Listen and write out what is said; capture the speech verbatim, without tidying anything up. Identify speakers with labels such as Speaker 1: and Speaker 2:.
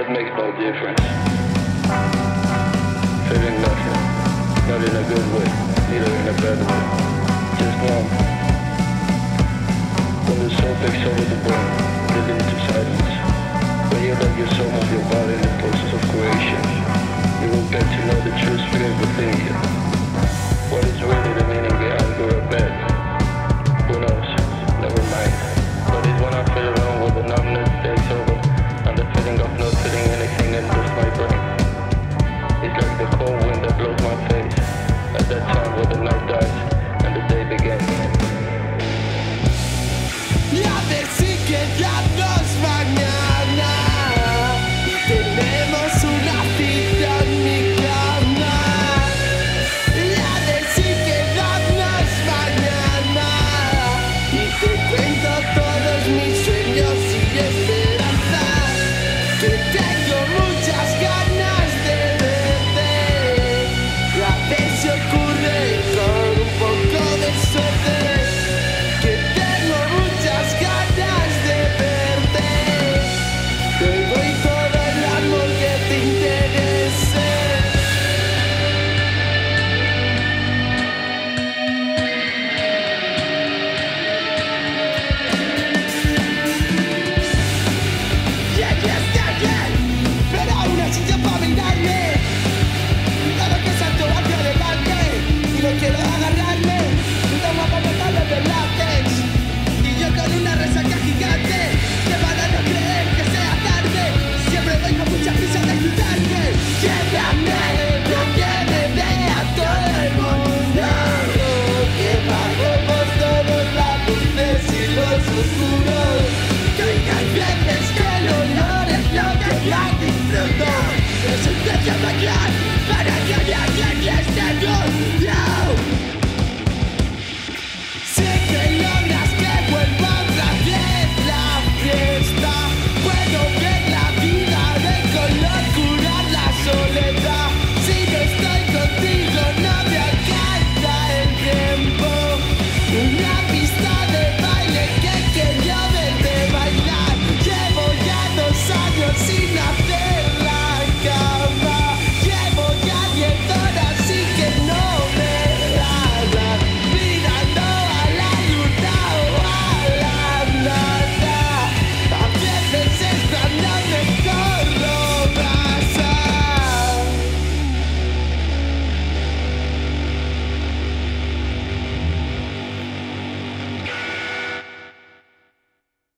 Speaker 1: It makes no difference. Feeling nothing, not in a good way, neither in a bad way. Just numb. When the soul takes over the brain, it leads to silence. When you let your soul move your body in the process of creation, you will get to know the true spirit within you. What is really the meaning behind good or bad? Who knows? Never mind. But it's when I feel alone with the numbness takes over, and the feeling of not feeling anything enters my brain. It's like the cold wind that blows my face, at that time when the night dies and the day begins.
Speaker 2: Y a ver si quedamos mañana y tenemos una cita en mi cama. Y a ver si quedamos mañana y te cuento todos mis sueños y esperanzas. Que tengo muchas ganas de verte y a ver si ocurre con un poco de suerte. Que tengo muchas ganas de verte. Te doy todo el amor que te interese. Llegas, llegas, pero aún hay sitio para mirarme. Cuidado que salto hacia adelante y no quiero agarrarme. Tú tomas para matar los de látex y yo con una resaca gigante que para no creer que sea tarde. Siempre voy con mucha prisa de ayudarte. Llévame, no que me vea todo el mundo. Que bajo por todos las luces y los oscuros. Que hay veces que el olor es lo que más disfruto. Es un deseo bailar.